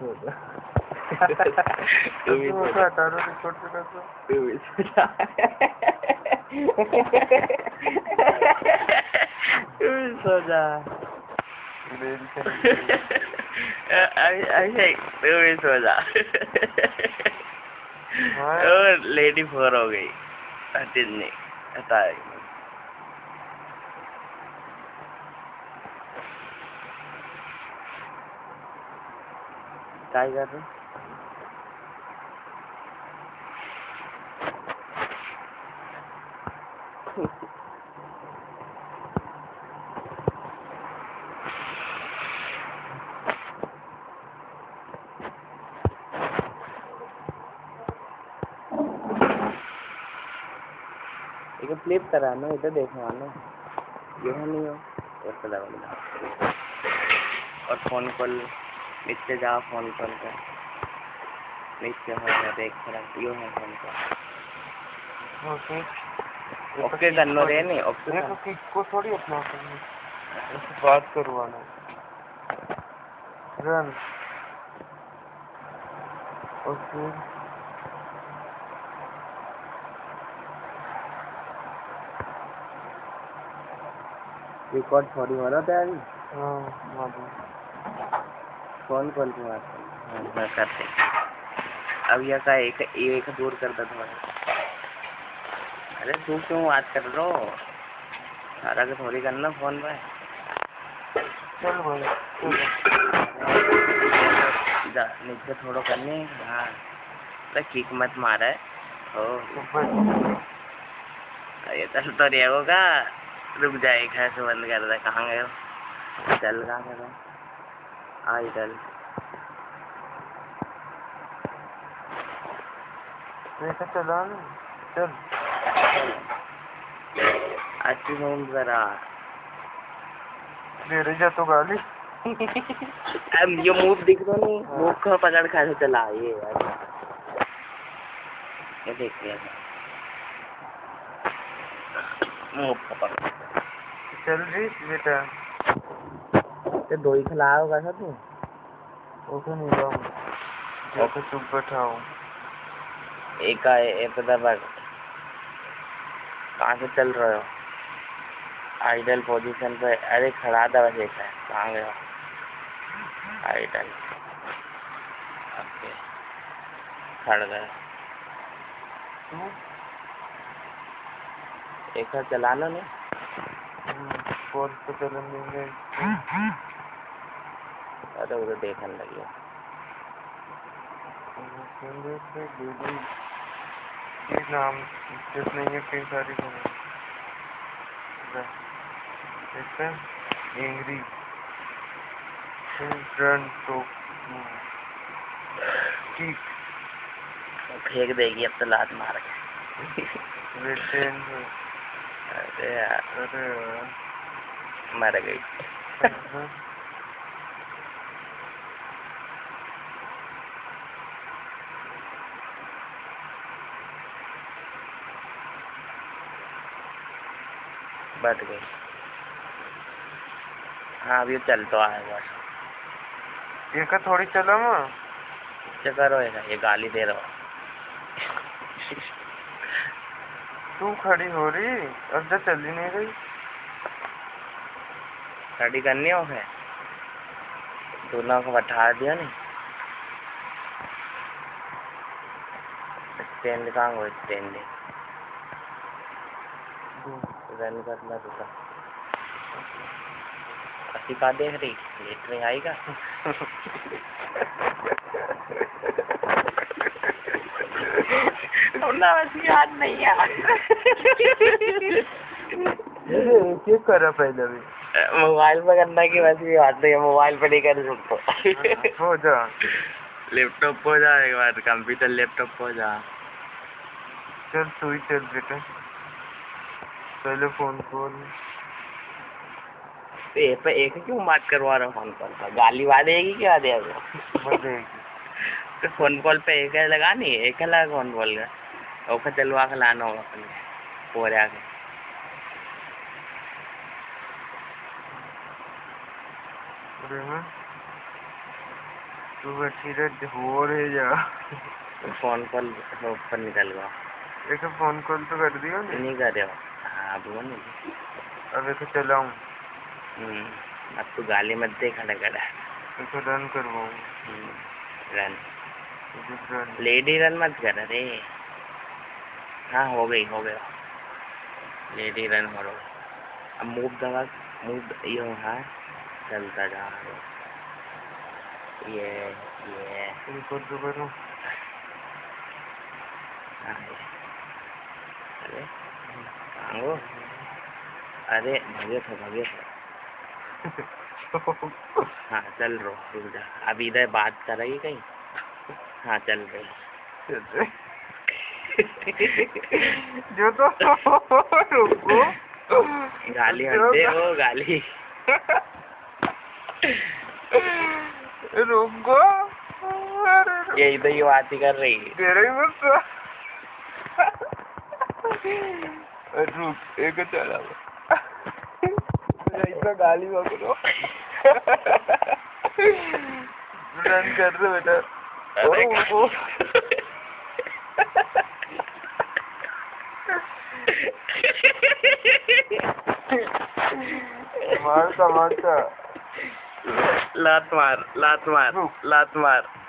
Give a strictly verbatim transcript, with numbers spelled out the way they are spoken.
सो जा। तू भी सो जा। रिकॉर्ड पे कर दो। तू भी सो जा। तू भी सो जा। अभिषेक तू भी सो जा। और लेडी फोर हो गई। नहीं हटा क्या कर रहे? एक फ्लिप करा ना, इधर देखना ना, ये नहीं हो और पता लगा। और फोन कॉल नीचे जाओ, फोन कॉल कर नीचे हो देख खराब यो है फोन कॉल। ओके ओके करनो रे नहीं ओके देखो किसको थोड़ी अपना बात करवाना रन ओके रिकॉर्ड थोड़ी हो रहा था अभी। हाँ कौन कौन की बात हाँ हाँ करते अब यह का एक एक दूर कर दे थोड़ा। अरे तू क्यों बात कर रहा हो? सारा का थोड़ी करना फोन पे। चल भाई जा नीचे थोड़ा करने। हाँ तो किक मत मारा है ओ ये चल तो रही होगा। रुक जाए कैसे बंद कर रहा है? कहाँ गए हो? चल कहाँ कर रहा आई चल ऐसा चला नहीं चल अच्छी फोन जरा दे रही जा तो गाली। अब ये मूव दिख रहा नहीं मूव को पकड़ कैसे चला ये यार ये देख लिया मूव पकड़ चल रही बेटा तो दो ही खिला होगा सर तू ओके नहीं रहा ओके चुप बैठा हूँ एक का एक दबा कहाँ से चल रहे हो? आइडल पोजीशन पे अरे खड़ा था वैसे है कहाँ गया? आइडल ओके खड़ गए एक साथ चलाना नहीं फोन पे चलन देंगे। अरे उधर देखने लगी नाम नहीं है कई सारी एंग्री रन तो फेंक देगी अब तो लात मार अरे यार अरे मर गई। बच गई। हाँ अभी चल तो आएगा ये का थोड़ी चला मैं क्या करो ये गाली दे रहा हो। तू खड़ी हो रही अब जब चल ही नहीं रही खड़ी करनी हो फिर दोनों को बैठा दिया नहीं स्टैंड कहाँ हो स्टैंड रन करना दूसरा अस्सी का देख रही लेट में आएगा। याद नहीं यार क्या करा पहले भी मोबाइल पे करना की वैसे भी बात नहीं है मोबाइल पे नहीं कर सकते हो जा लैपटॉप पे हो जा एक बार कंप्यूटर लैपटॉप पे हो जा चल तू ही चल बेटा पहले फोन कॉल ये पे एक क्यों बात करवा रहा फोन कॉल पर गाली वालेगी क्या देगा तो फोन कॉल पे एक लगा नहीं एक लगा फोन कॉल का ओखा चलवा के लाना होगा अपने पूरे आगे तू बैठी रह हो रहे जा। फोन कॉल ऊपर निकल गया। एक फोन कॉल तो कर दियो ने? नहीं कर रहे हो? हाँ बोल नहीं। अब एक चलाऊं। हम्म, अब तू गाली मत दे खड़ा खड़ा। एक रन करवाऊं। रन रन लेडी रन मत कर। अरे हाँ हो गई हो गया लेडी रन हो रहा। अब मूव दबा मूव ये हाँ चलता जा रहा ये ये इनको तो करूं। हाँ, अरे आंगो अरे भगे थे भगे थे। हाँ चल रो रुक जा। अब इधर बात कर रही कहीं। हाँ चल रही जो तो रुको गाली मत दे वो गाली। रुको ये इधर ही बात ही कर रही तेरा ही गुस्सा। रुक एक चला इतना गाली पकड़ो। रन कर दो बेटा। अरे ओ, मारता मारता लात मार लात मार लात मार।